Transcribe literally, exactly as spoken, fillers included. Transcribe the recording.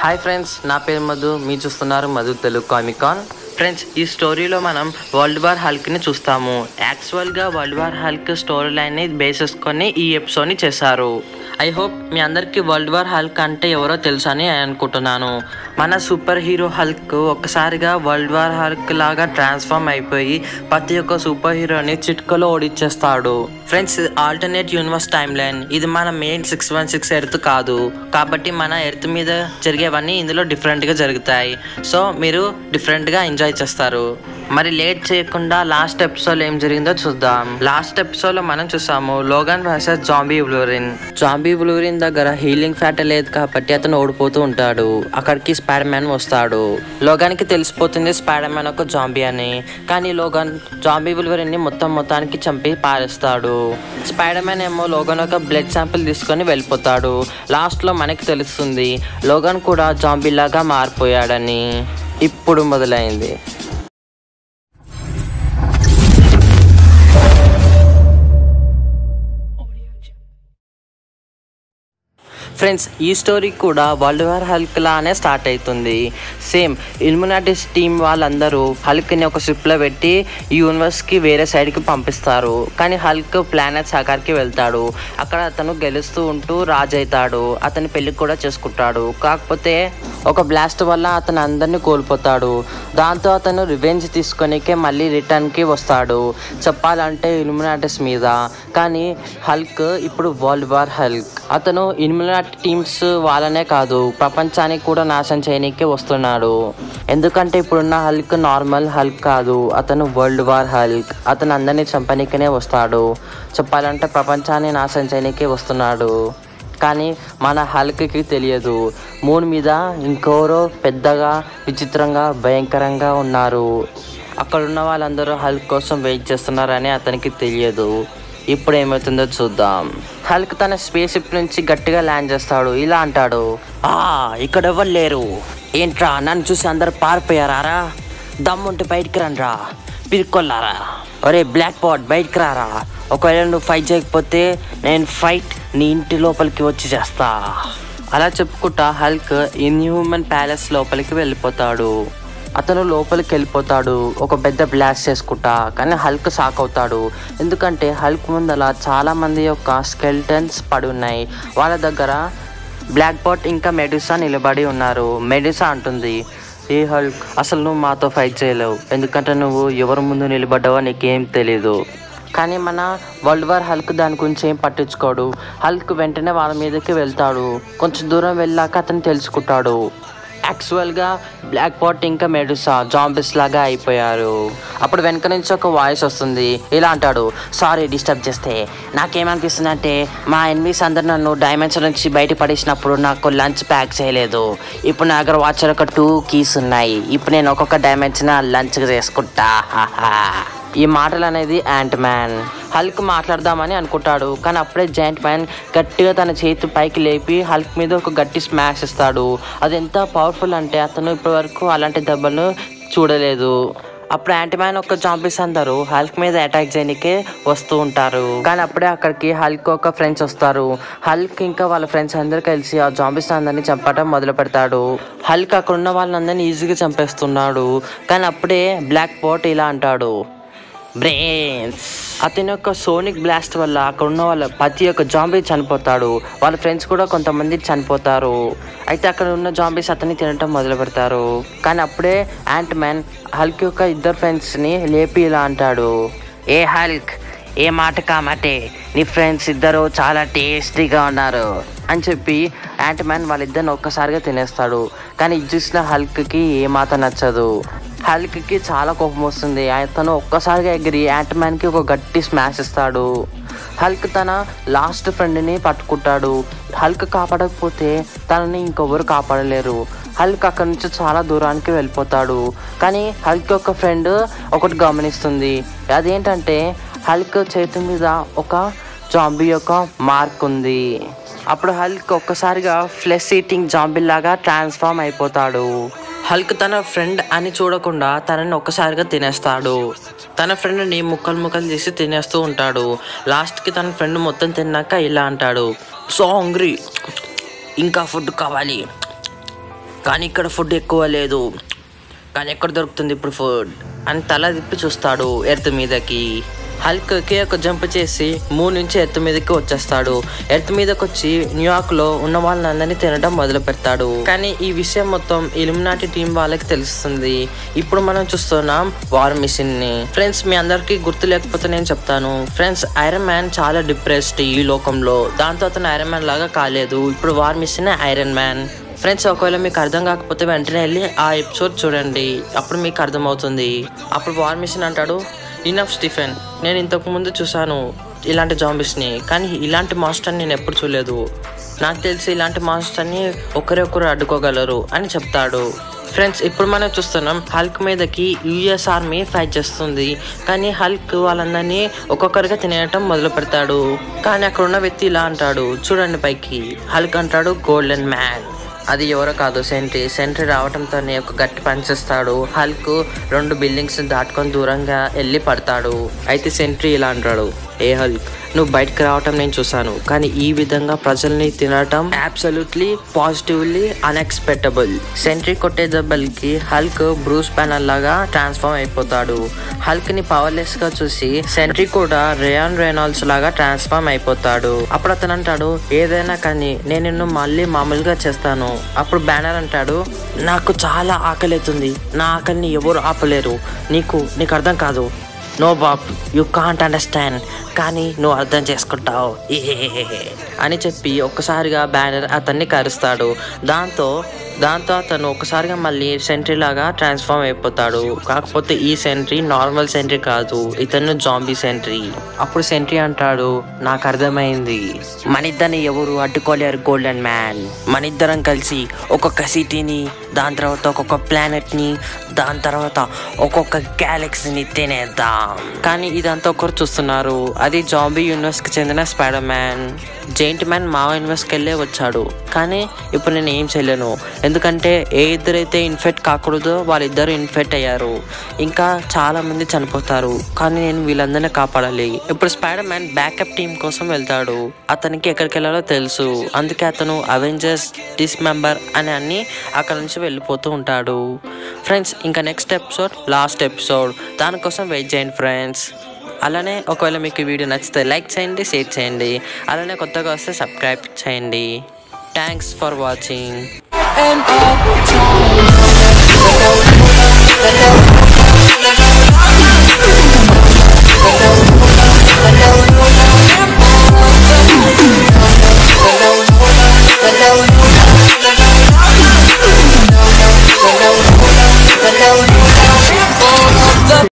Hi friends, నా పేరు మధు. మీరు చూస్తున్నారు మధు తెలుగు కామికాన్. ఫ్రెండ్స్, ఈ స్టోరీలో మనం వరల్డ్ వార్ హల్క్ని చూస్తాము. యాక్చువల్గా వరల్డ్ వార్ హల్క్ స్టోరీ లైన్ని బేస్ చేసుకొని ఈ ఎపిసోడ్ని చేశారు. ఐ హోప్ మీ అందరికీ వరల్డ్ వార్ హల్క్ అంటే ఎవరో తెలుసు అని అనుకుంటున్నాను. మన సూపర్ హీరో హల్క్ ఒక్కసారిగా వరల్డ్ వార్ హల్క్ లాగా ట్రాన్స్ఫార్మ్ అయిపోయి ప్రతి ఒక్క సూపర్ హీరోని చిట్కలో ఓడిచ్చేస్తాడు. Friends, alternate universe time line. ఇది మన main six one six earth కాదు, కాబట్టి మన ఎర్త్ మీద జరిగేవన్నీ ఇందులో డిఫరెంట్గా జరుగుతాయి. సో మీరు డిఫరెంట్గా ఎంజాయ్ చేస్తారు. మరి లేట్ చేయకుండా లాస్ట్ ఎపిసోడ్ ఏం జరిగిందో చూద్దాం. లాస్ట్ ఎపిసోడ్ లో మనం చూసాము Logan versus zombie Wolverine. Zombie Wolverine దగ్గర హీలింగ్ ఫ్యాక్టర్ లేదు కాబట్టి అతను ఓడిపోతూ ఉంటాడు. అక్కడికి స్పైడర్ మ్యాన్ వస్తాడు. లోగన్ కి తెలిసిపోతుంది స్పైడర్ మ్యాన్ ఒక జాంబీ అని. కానీ లోగన్ జాంబీ వూల్వరిన్ ని మొత్తం మొత్తానికి చంపి పారేస్తాడు. స్పైడర్ మ్యాన్ ఏమో లోగన్ ఒక బ్లడ్ శాంపిల్ తీసుకొని వెళ్ళిపోతాడు. లాస్ట్ లో మనకి తెలుస్తుంది లోగన్ కూడా జాంబీ లాగా మారిపోయాడని. ఇప్పుడు మొదలైంది. ఫ్రెండ్స్, ఈ స్టోరీ కూడా వరల్డ్ వార్ హల్క్ లానే స్టార్ట్ అవుతుంది. సేమ్ ఇల్యూమినాటిస్ టీం వాళ్ళందరూ హల్క్ని ఒక షిప్లో పెట్టి ఈ యూనివర్స్కి వేరే సైడ్కి పంపిస్తారు. కానీ హల్క్ ప్లానెట్ సాగర్కి వెళ్తాడు. అక్కడ అతను గెలుస్తూ ఉంటూ రాజు అవుతాడు. అతని పెళ్లి కూడా చేసుకుంటాడు. కాకపోతే ఒక బ్లాస్ట్ వల్ల అతను అందరినీ కోల్పోతాడు. దాంతో అతను రివెంజ్ తీసుకొనికే మళ్ళీ రిటర్న్కి వస్తాడు, చెప్పాలంటే ఇల్యూమినాటిస్ మీద. కానీ హల్క్ ఇప్పుడు వరల్డ్ వార్ హల్క్. అతను ఇల్యూమినాటి టీమ్స్ వాళ్ళనే కాదు, ప్రపంచానికి కూడా నాశనం చేయనీకే వస్తున్నాడు. ఎందుకంటే ఇప్పుడున్న హల్క్ నార్మల్ హల్క్ కాదు, అతను వరల్డ్ వార్ హల్క్. అతను అందరినీ చంపనీకనే వస్తాడు, చెప్పాలంటే ప్రపంచాన్ని నాశనం చేయనీకే వస్తున్నాడు. కానీ మన హల్క్కి తెలియదు మూన్ మీద ఇంకెవరో పెద్దగా విచిత్రంగా భయంకరంగా ఉన్నారు. అక్కడున్న వాళ్ళందరూ హల్క్ కోసం వెయిట్ చేస్తున్నారని అతనికి తెలియదు. ఇప్పుడు ఏమవుతుందో చూద్దాం. హల్క్ తన స్పేస్ షిప్ నుంచి గట్టిగా ల్యాండ్ చేస్తాడు. ఇలా అంటాడు, ఆ ఇక్కడ ఎవరు లేరు ఏంట్రా, నన్ను చూసి అందరు పారిపోయారా? దమ్ముంటే బయటికి రండ్రా పిరుకొల్లారా. ఒరే బ్లాక్ పాట్ బయటికి రారా, ఒకవేళ నువ్వు ఫైట్ చేయకపోతే నేను ఫైట్ నీ ఇంటి లోపలికి వచ్చి చేస్తా. అలా చెప్పుకుంటా హల్క్ ఇన్హ్యూమన్ ప్యాలెస్ లోపలికి వెళ్ళిపోతాడు. అతను లోపలికి వెళ్ళిపోతాడు ఒక పెద్ద బ్లాస్ట్ చేసుకుంటా. కానీ హల్క్ షాక్ అవుతాడు. ఎందుకంటే హల్క్ ముందల చాలా మంది యొక్క స్కెల్టన్స్ పడి ఉన్నాయి. వాళ్ళ దగ్గర బ్లాక్ బాట్ ఇంకా మెడుసా నిలబడి ఉన్నారు. మెడుసా అంటుంది, ఏ హల్క్, అసలు నువ్వు మాతో ఫైట్ చేయలేవు, ఎందుకంటే నువ్వు ఎవరి ముందు నిలబడ్డావో నీకేం తెలీదు. కానీ మన వరల్డ్ వార్ హల్క్ దాని గురించి ఏం పట్టించుకోడు. హల్క్ వెంటనే వాళ్ళ మీదకి వెళ్తాడు. కొంచెం దూరం వెళ్ళాక అతను తెలుసుకుంటాడు యాక్చువల్గా బ్లాక్ బాట్ ఇంకా మెడుసా జాంబీస్ లాగా అయిపోయారు. అప్పుడు వెనక నుంచి ఒక వాయిస్ వస్తుంది. ఇలా అంటాడు, సారీ డిస్టర్బ్ చేస్తే. నాకేమనిపిస్తుంది అంటే మా ఎనిమీస్ అందరు నన్ను డైమెన్షన్ నుంచి బయట పడేసినప్పుడు నాకు లంచ్ ప్యాక్ చేయలేదు. ఇప్పుడు నా దగ్గర వాచ్ ఒక టూ కీస్ ఉన్నాయి. ఇప్పుడు నేను ఒక్కొక్క డైమెన్షన్ లంచ్ చేసుకుంటా. ఈ మాటలు అనేది యాంట్ మ్యాన్. హల్క్ మాట్లాడదామని అనుకుంటాడు. కానీ అప్పుడే జాయింట్ మ్యాన్ గట్టిగా తన చేతి పైకి లేపి హల్క్ మీద ఒక గట్టి స్మాష్ ఇస్తాడు. అది ఎంత పవర్ఫుల్ అంటే అతను ఇప్పటి వరకు అలాంటి దెబ్బలు చూడలేదు. అప్పుడు యాంట్ మ్యాన్ ఒక జాంబీస్ అందరూ హల్క్ మీద అటాక్ చేయడానికే వస్తూ ఉంటారు. కానీ అప్పుడే అక్కడికి హల్క్ ఒక ఫ్రెండ్స్ వస్తారు. హల్క్ ఇంకా వాళ్ళ ఫ్రెండ్స్ అందరు కలిసి ఆ జాంబీస్ అందరినీ చంపడం మొదలు పెడతాడు. హల్క్ అక్కడ ఉన్న వాళ్ళందరినీ ఈజీగా చంపేస్తున్నాడు. కానీ అప్పుడే బ్లాక్ బాట్ ఇలా అంటాడు, బ్రెయిన్స్. అతని యొక్క సోనిక్ బ్లాస్ట్ వల్ల అక్కడ ఉన్న వాళ్ళ ప్రతి ఒక్క జాంబీ చనిపోతాడు. వాళ్ళ ఫ్రెండ్స్ కూడా కొంతమంది చనిపోతారు. అయితే అక్కడ ఉన్న జాంబీస్ అతన్ని తినటం మొదలు పెడతారు. కానీ అప్పుడే యాంట్ మ్యాన్ హల్క్ యొక్క ఇద్దరు ఫ్రెండ్స్ని లేపి ఇలా అంటాడు, ఏ హల్క్, ఏ మాట కామాటే, నీ ఫ్రెండ్స్ ఇద్దరు చాలా టేస్టీగా ఉన్నారు అని చెప్పి యాంట్ మ్యాన్ వాళ్ళిద్దరిని ఒక్కసారిగా తినేస్తాడు. కానీ ఇది చూసిన హల్క్కి ఏమాత్రం నచ్చదు. హల్క్కి చాలా కోపం వస్తుంది. అతను ఒక్కసారిగా ఎగిరి యాంట్ మ్యాన్కి ఒక గట్టి స్మాష్ ఇస్తాడు. హల్క్ తన లాస్ట్ ఫ్రెండ్ని పట్టుకుంటాడు. హల్క్ కాపాడకపోతే తనని ఇంకొవరు కాపాడలేరు. హల్క్ అక్కడి నుంచి చాలా దూరానికి వెళ్ళిపోతాడు. కానీ హల్క్ యొక్క ఫ్రెండ్ ఒకటి గమనిస్తుంది. అదేంటంటే హల్క్ చేతి మీద ఒక జాంబీ యొక్క మార్క్ ఉంది. అప్పుడు హల్క్ ఒక్కసారిగా ఫ్లెష్ ఈటింగ్ జాంబీ లాగా ట్రాన్స్ఫార్మ్ అయిపోతాడు. హల్క్ తన ఫ్రెండ్ అని చూడకుండా తనని ఒక్కసారిగా తినేస్తాడు. తన ఫ్రెండ్ని ముక్కలు ముక్కలు చేసి తినేస్తూ ఉంటాడు. లాస్ట్కి తన ఫ్రెండ్ మొత్తం తిన్నాక ఇలా అంటాడు, సో హంగ్రీ, ఇంకా ఫుడ్ కావాలి. కానీ ఇక్కడ ఫుడ్ ఎక్కువ లేదు, కానీ ఎక్కడ దొరుకుతుంది ఇప్పుడు ఫుడ్ అని తల తిప్పి చూస్తాడు ఎర్త్ మీదకి. హల్క్కి ఒక జంప్ చేసి మూన్ నుంచి ఎర్త్ మీదకి వచ్చేస్తాడు. ఎర్త్ మీదకి వచ్చి న్యూయార్క్ లో ఉన్న వాళ్ళందరినీ తినడం మొదలు పెడతాడు. కానీ ఈ విషయం మొత్తం ఇల్యూమినాటి టీం వాళ్ళకి తెలుస్తుంది. ఇప్పుడు మనం చూస్తున్నాం వార్ మిషన్ ని. ఫ్రెండ్స్, మీ అందరికి గుర్తు లేకపోతే నేను చెప్తాను. ఫ్రెండ్స్, ఐరన్ మ్యాన్ చాలా డిప్రెస్డ్ ఈ లోకంలో. దాంతో అతను ఐరన్ మ్యాన్ లాగా కాలేదు. ఇప్పుడు war machine Iron Man. Friends, ఒకవేళ మీకు అర్థం కాకపోతే వెంటనే వెళ్ళి ఆ ఎపిసోడ్ చూడండి, అప్పుడు మీకు అర్థమవుతుంది. అప్పుడు వార్ మిషన్ అంటాడు, ఇనఫ్ స్టీఫెన్, నేను ఇంతకు ముందు చూశాను ఇలాంటి జాంబీస్ని, కానీ ఇలాంటి మాస్టర్ని నేను ఎప్పుడు చూడలేదు. నాకు తెలిసి ఇలాంటి మాస్టర్ని ఒకరే ఒకరు అడ్డుకోగలరు అని చెప్తాడు. ఫ్రెండ్స్, ఇప్పుడు మనం చూస్తున్నాం హల్క్ మీదకి యుఎస్ ఆర్మీ ఫైట్ చేస్తుంది. కానీ హల్క్ వాళ్ళందరినీ ఒక్కొక్కరిగా తినేయటం మొదలు పెడతాడు. కానీ అక్కడ ఉన్న వ్యక్తి ఇలా అంటాడు, చూడండి పైకి. హల్క్ అంటాడు, గోల్డెన్ మ్యాన్. అది ఎవరో కాదు, సెంట్రీ. సెంట్రీ రావడంతోనే ఒక గట్టి పనిచేస్తాడు. హల్క్ రెండు బిల్డింగ్స్ దాటుకొని దూరంగా వెళ్ళి పడతాడు. అయితే సెంట్రీ ఇలా అంటాడు, ఏ హల్క్, నువ్వు బయటకు రావటం నేను చూసాను, కానీ ఈ విధంగా ప్రజల్ని తినటం అబ్సల్యూట్లీ పాజిటివ్లీ అన్ఎక్స్పెక్టబుల్. సెంట్రీ కొట్టే దెబ్బలకి హల్క్ బ్రూస్ బ్యానర్ లాగా ట్రాన్స్ఫార్మ్ అయిపోతాడు. హల్క్ ని పవర్లెస్ గా చూసి సెంట్రీ కూడా రేయాన్ రెనాల్డ్స్ లాగా ట్రాన్స్ఫార్మ్ అయిపోతాడు. అప్పుడు అతను అంటాడు, ఏదైనా కానీ నేను నిన్ను మళ్ళీ మామూలుగా చేస్తాను. అప్పుడు బ్యానర్ అంటాడు, నాకు చాలా ఆకలి అవుతుంది, నా ఆకలిని ఎవరు ఆపలేరు, నీకు నీకు అర్థం కాదు. No Bob, you can't understand, కానీ నువ్వు అర్థం చేసుకుంటావు అని చెప్పి ఒక్కసారిగా బ్యానర్ అతన్ని కరుస్తాడు. దాంతో దాంతో అతను ఒకసారిగా మళ్ళీ సెంట్రీ లాగా ట్రాన్స్ఫార్మ్ అయిపోతాడు. కాకపోతే ఈ సెంట్రీ నార్మల్ సెంట్రీ కాదు, ఇతను జాంబీ సెంట్రీ. అప్పుడు సెంట్రీ అంటాడు, నాకు అర్థమైంది, మన ఇద్దరిని ఎవరు అడ్డుకోలేరు గోల్డెన్ మ్యాన్. మన ఇద్దరం కలిసి ఒక్కొక్క సిటీని, దాని తర్వాత ఒక్కొక్క ప్లానెట్ని, దాని తర్వాత ఒక్కొక్క గ్యాలక్సీని తినేద్దాం. కానీ ఇదంతా ఒకరు చూస్తున్నారు. అది జాంబీ యూనివర్స్కి చెందిన స్పైడర్ మ్యాన్. జెయింట్ మ్యాన్ మా యూనివర్స్కి వెళ్ళే వచ్చాడు. కానీ ఇప్పుడు నేను ఏం చేయలేను, ఎందుకంటే ఏ ఇద్దరైతే ఇన్ఫెక్ట్ కాకూడదో వాళ్ళిద్దరు ఇన్ఫెక్ట్ అయ్యారు. ఇంకా చాలా మంది చనిపోతారు. కానీ నేను వీళ్ళందరినీ కాపాడాలి. ఇప్పుడు స్పైడర్ మ్యాన్ బ్యాకప్ టీం కోసం వెళ్తాడు. అతనికి ఎక్కడికి వెళ్ళాలో తెలుసు. అందుకే అతను అవెంజర్స్ డిస్మెంబర్ అని అన్ని అక్కడ నుంచి వెళ్ళిపోతూ ఉంటాడు. ఫ్రెండ్స్, ఇంకా నెక్స్ట్ ఎపిసోడ్ లాస్ట్ ఎపిసోడ్, దానికోసం వెయిట్ చేయండి ఫ్రెండ్స్. అలానే ఒకవేళ మీకు ఈ వీడియో నచ్చితే లైక్ చేయండి, షేర్ చేయండి. అలానే కొత్తగా వస్తే సబ్స్క్రైబ్ చేయండి. Thanks for watching.